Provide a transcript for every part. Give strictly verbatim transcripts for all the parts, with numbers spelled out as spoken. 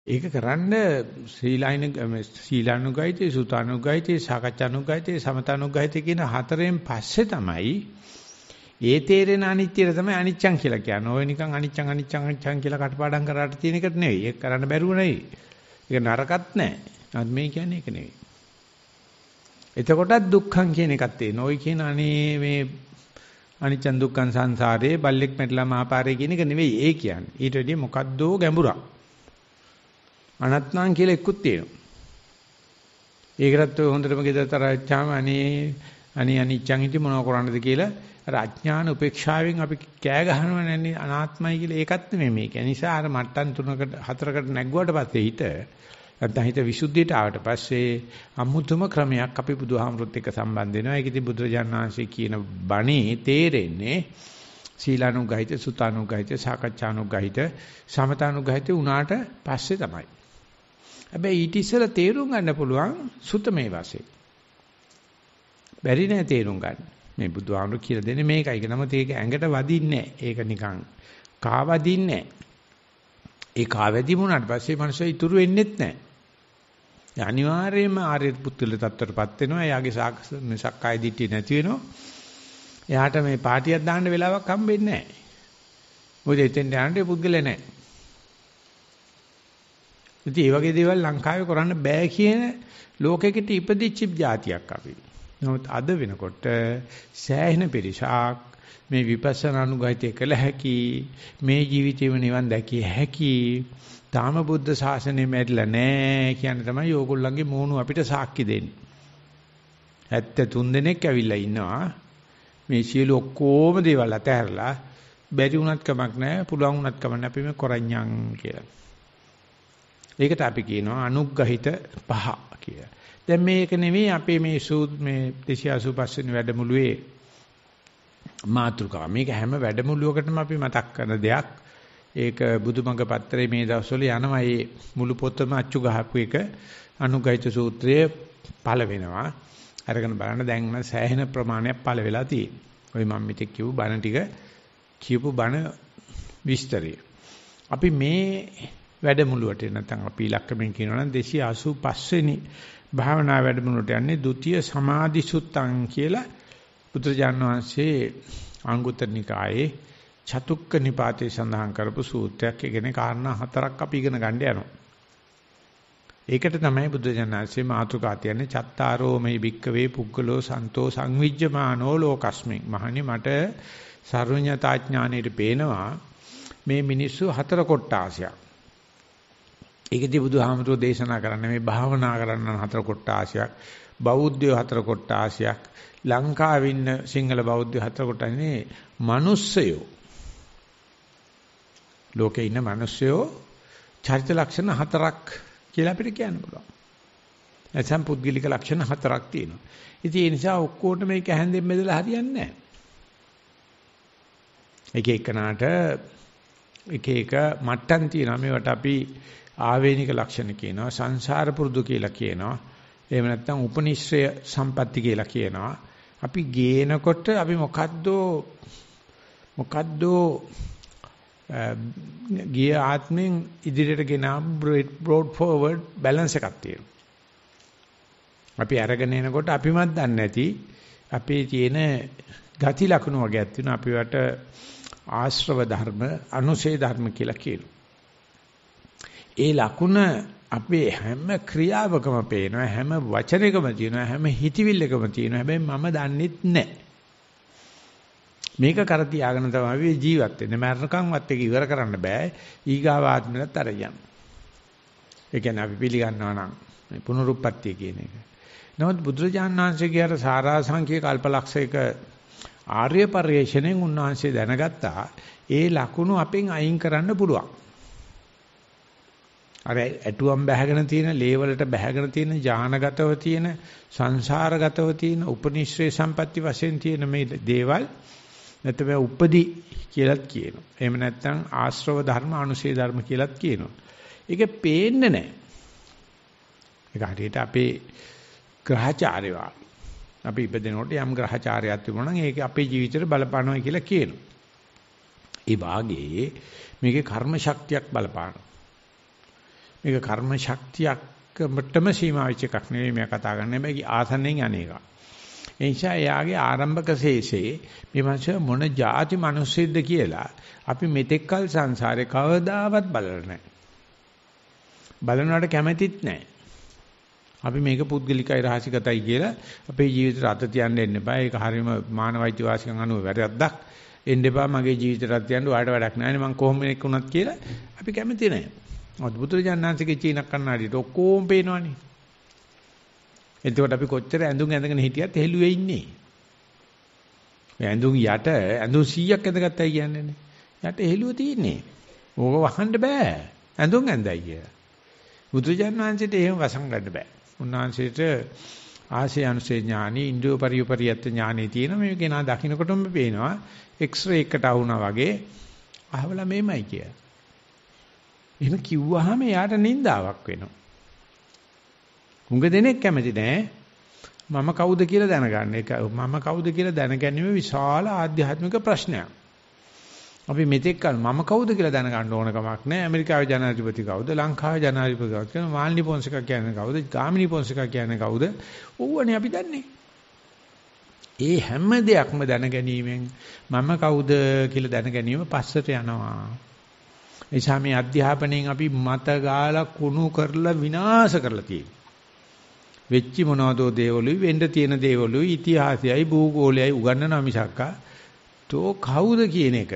ඒක කරන්න ශ්‍රීලායන ශීලානුගායිතේ සුතානුගායිතේ සාකච්ඡානුගායිතේ සමතානුගායිතේ කියන හතරෙන් පස්සේ තමයි ඒ තේරෙන අනිත්‍යය තමයි අනිච්චං කියලා කියන්නේ. ඔය නිකන් අනිච්චං අනිච්චං අනිච්චං කියලා කටපාඩම් කරාට තියෙන එකට නෙවෙයි. ඒක කරන්න බැරුව නෙවෙයි. ඒක නරකත් නෑ. නමුත් මේ කියන්නේ ඒක නෙවෙයි. එතකොටත් දුක්ඛං කියන එකක් තියෙනවා. ඔය කියන අනේ මේ අනිච්චං දුක්ඛං සංසාරේ බල්ලෙක් මැරිලා මහපාරේ කියන එක නෙවෙයි ඒ කියන්නේ. ඊට වැඩිය මොකද්දෝ ගැඹුරක්. අනත්නම් කියලා එක්කුත් තියෙනවා. ඒකටත් ඔය හොඳටම ගෙදරතරච්චාම අනේ අනේ අනිච්චං ඉති මොනව කරන්නද කියලා අර අඥාන උපේක්ෂාවෙන් අපි කෑ ගහනවා නැන්නේ අනාත්මයි කියලා ඒකත් නෙමෙයි මේක. ඒ නිසා අර මට්ටම් තුනකට හතරකට නැග්ගුවාට පස්සේ හිත නැත්නම් හිත විසුද්ධියට ආවට පස්සේ අමුතුම ක්‍රමයක් අපි බුදුහාමුදුරුත් එක්ක සම්බන්ධ වෙනවා. ඒක ඉතින් බුදුරජාණන් වහන්සේ කියන බණේ තේරෙන්නේ සීලානුගහිත, සුතානුගහිත, සාකච්ඡානුගහිත, සමතානුගහිත උනාට පස්සේ තමයි. හැබැයි ඊට ඉස්සෙල්ලා තේරුම් ගන්න පුළුවන් සුතමේ වශයෙන්. බැරි නෑ තේරුම් ගන්න. මේ බුදුහාමුදුරු කියලා දෙන්නේ මේකයි. ඒක නමුත් ඒක ඇඟට වදින්නේ නෑ. ඒක නිකන් කාවදින්නේ නෑ. ඒ කාවැදි වුණාට පස්සේ මනුස්සය ඉතුරු වෙන්නේත් නෑ. අනිවාර්යයෙන්ම ආර්ය පුත්තුල තත්ත්වයටපත් වෙනවා. එයාගේ සක්කාය දිට්ඨිය නැති වෙනවා. එයාට මේ පාටියක් දාන්න වෙලාවක් හම්බෙන්නේ නැහැ. මොකද එතෙන් යන්නේ පුද්ගලයා නැහැ. ඉතින් මේ වගේ දේවල් ලංකාවේ කරන්න බෑ කියන ලෝකෙකට ඉපදිච්ච જાතියක් අපි. නමුත් අද වෙනකොට සෑහෙන පිරිසක් මේ විපස්සනා අනුගහිතය කළ හැකි මේ ජීවිතේම නිවන් දැකිය හැකි තාම බුද්ධ ශාසනය මැරිලා නැහැ කියන තමයි ඕගොල්ලන්ගේ මූණු අපිට සාක්ෂි දෙන්නේ. හැත්තෑ තුන් දෙනෙක් ඇවිල්ලා ඉන්නවා. මේ සියලු ඔක්කොම දේවල් අතහැරලා බැරි වුණත් කමක් නැහැ පුළුවන් වුණත් කමක් නැහැ අපි මේ කරඤ්ඤං කියලා. ඒකට අපි කියනවා අනුග්‍රහිත පහ කියලා. දැන් මේක නෙවෙයි අපේ මේ සූත් මේ දෙසිය අසූපස් වෙනි වැඩමුළුවේ මාතෘකාව. මේක හැම වැඩමුළුවකටම අපි මතක් කරන දෙයක්. ඒක බුදුමඟ පත්‍රයේ මේ දවස්වල යනවා මේ මුළු පොතම අච්චු ගහපු එක අනුග්‍රහිත සූත්‍රයේ පළ වෙනවා. අරගෙන බලන්න දැන් නම් සෑහෙන ප්‍රමාණයක් පළ වෙලා තියෙනවා. ඔය මම මෙතෙක් කියපු බණ ටික කියපු බණ විස්තරය. අපි මේ වැඩමුළුවට නැත්නම් අපි ඉලක්කමෙන් කියනවා නම් දෙසිය අසූපස් වෙනි භාවනා වැඩමුළුවට යන්නේ ဒုတိ ය සමාධි සුත්තං කියලා බුදුරජාණන් වහන්සේ අංගුත්තර නිකායේ චතුක්ක නිපාතේ සඳහන් කරපු සූත්‍රයක්. ඒ කියන්නේ කාරණා හතරක් අපි ඉගෙන ගන්න යනවා. ඒකට තමයි බුදුරජාණන් වහන්සේ මාතෘකා තියන්නේ චත්තාරෝ මේ භික්කවේ පුද්ගලෝ සන්තෝ සංවිජ්ජමානෝ ලෝකස්මින්. මහණනි මට සර්වඥතා ඥානෙට පේනවා මේ මිනිස්සු හතර කොටාසියක්. ඒකදී බුදුහාමුදුරෝ දේශනා කරන්නේ මේ භාවනා කරන්න හතර කොටාසියක්. බෞද්ධයෝ හතර කොටාසියක්. ලංකාවේ ඉන්න සිංහල බෞද්ධයෝ හතර කොටන්නේ මිනිස්සයෝ. ලෝකේ ඉන්න මිනිස්සයෝ චරිත ලක්ෂණ හතරක් කියලා අපිට කියන්න පුළුවන්. නැත්නම් පුද්ගලික ලක්ෂණ හතරක් තියෙනවා. ඉතින් ඒ නිසා ඔක්කොටම මේක හැන්දෙන් බෙදලා හරියන්නේ නැහැ. එක එකනාට එක එක මට්ටම් තියෙනවා. මේවට අපි ආවේනික ලක්ෂණ කියනවා, සංසාර පුරුදු කියලා කියනවා. එහෙම නැත්නම් උපනිශ්‍රය සම්පatti කියලා කියනවා. අපි ගේනකොට අපි මොකද්ද මොකද්ද ගිය ආත්මෙන් ඉදිරියට ගෙන බ්‍රෝඩ් ෆෝවර්ඩ් බැලන්ස් එකක් තියෙනවා. අපි අරගෙන එනකොට අපිමත් දන්නේ නැති අපේ තියෙන ගති ලක්ෂණ වගේක් තියෙනවා. අපිවට ආශ්‍රව ධර්ම, අනුසේ ධර්ම කියලා කියනවා. ඒ ලකුණ අපේ හැම ක්‍රියාවකම පේනවා, හැම වචනයකම තියෙනවා, හැම හිතවිල්ලකම තියෙනවා. හැබැයි මම දන්නෙත් නැහැ. මේක කර තියාගෙන තමයි අපි ජීවත් වෙන්නේ. මරණකම්වත් ඒක ඉවර කරන්න බෑ. ඊගාව ආත්මෙත් අරගෙන. ඒ කියන්නේ අපි පිළිගන්නවා නම් මේ පුනරුත්පත්ති කියන එක. නමුත් බුදුරජාණන් වහන්සේගේ අර සාරාංශික කල්පලක්ෂයක ආර්ය පරිශ්‍රණයෙන් උන්වහන්සේ දැනගත්තා ඒ ලකුණු අපෙන් අයින් කරන්න පුළුවන්. අර ඇටුවම් බැහැගෙන තියෙන, ලේවලට බැහැගෙන තියෙන, ඥානගතව තියෙන, සංසාරගතව තියෙන, උපනිශ්‍රේ සම්පatti වශයෙන් තියෙන මේ දේවල් නැත්නම් උපදි කියලාත් කියනවා. එහෙම නැත්නම් ආශ්‍රව ධර්ම, අනුශේ ධර්ම කියලාත් කියනවා. ඒක පේන්නේ නැහැ. ඒක හරියට අපේ ග්‍රහචාරය වගේ. අපි ඉපදෙනකොට යම් ග්‍රහචාරයක් තිබුණා නම් ඒක අපේ ජීවිතේට බලපානවා කියලා කියනවා. ඒ වාගේ මේකේ කර්ම ශක්තියක් බලපානවා. මේක කර්ම ශක්තියකටම සීමා වෙච්ච එකක් නෙවෙයි මේ කතා කරන්නේ. මේක ආසන්නෙන් අනේක. ඒ නිසා එයාගේ ආරම්භක ශේෂේ මේ මාංශ මොන જાති මිනිස්සෙක්ද කියලා අපි මෙතෙක්කල් සංසාරේ කවදාවත් බලලා නැහැ. බලනවට කැමැතිත් නැහැ. අපි මේක පුද්ගලිකයි රහසිගතයි කියලා අපේ ජීවිතේට අත තියන්න එන්න එපා. ඒක හරීම මානවයිති වාසිකම් අනුව වැරද්දක්. එන්න එපා මගේ ජීවිතේට තියන්න ඔයාලට වැඩක් නැහැ නේ මං කොහොම කෙනෙක් වුණත් කියලා අපි කැමති නැහැ. මොකද බුදුරජාණන්සේගේ චීන කන්නාඩියට ඔක්කොම පේනවනේ. එතකොට අපි කොච්චර ඇඳුම් ඇඳගෙන හිටියත් හෙළුවේ ඉන්නේ. මේ ඇඳුම් යට ඇඳුම් සීයක් ඇඳගත්තයි කියන්නේ නේ. යට හෙළුව තියෙන්නේ. ඕක වහන්න බෑ. ඇඳුම් ඇඳයි කියලා. බුදුරජාණන්සේට එහෙම වසන් ගන්න බෑ. උන්වහන්සේට ආසේ අනුසේ ඥානෙ ඉන්ද්‍රිය පරිපරියත් ඥානෙ තියෙන මේ කෙනා දකින්නකොටම පේනවා එක්ස්රේ එකට ආවුණා වගේ අහවලා මේමයි කිය. එහෙම කිව්වහම යාට නින්දාවක් වෙනවා. උඟ දෙනෙක් කැමති නෑ මම කවුද කියලා දැනගන්න. ඒක මම කවුද කියලා දැනගැනීම විශාල ආධ්‍යාත්මික ප්‍රශ්නයක්. අපි මෙතෙක් කල මම කවුද කියලා දැනගන්න ඕන කමක් නැහැ. ඇමරිකාවේ ජනාධිපති කවුද? ලංකාවේ ජනාධිපති කවුද? කියන මාල්නි පොන්සේකා කියන්නේ කවුද? ගාමිණී පොන්සේකා කියන්නේ කවුද? ඕවනේ අපි දන්නේ. ඒ හැම දෙයක්ම දැනගැනීමෙන් මම කවුද කියලා දැනගැනීම පස්සට යනවා. ඒ සාමී අධ්‍යාපනයෙන් අපි මත ගාලා කුණු කරලා විනාශ කරලා තියෙනවා. වෙච්චි මොනවදෝ දේවලුයි වෙන්න තියෙන දේවලුයි ඉතිහාසයයි භූගෝලයයි උගන්වනවා මිසක්කා තෝ කවුද කියන එක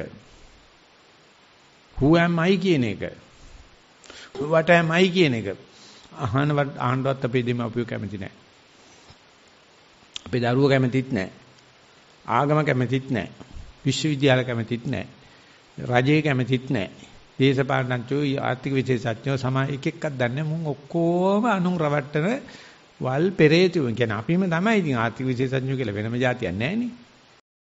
who am I කියන එක what am I කියන එක අහනවත් අහන්නවත් අපේ දෙමාපියෝ කැමති නැහැ. අපේ දරුවෝ කැමතිත් නැහැ. ආගම කැමතිත් නැහැ. විශ්වවිද්‍යාල කැමතිත් නැහැ. රජේ කැමතිත් නැහැ. දේශපාලනඥයෝ ආර්ථික විශේෂඥයෝ සමා එක එකක් දන්නේ මුන් ඔක්කොම අනුන් රවට්ටන වල් පෙරේතු කියන අපිම තමයි ඉතින් ආර්ථික විශේෂඥයෝ කියලා වෙනම જાතියක් නැහැ නේ.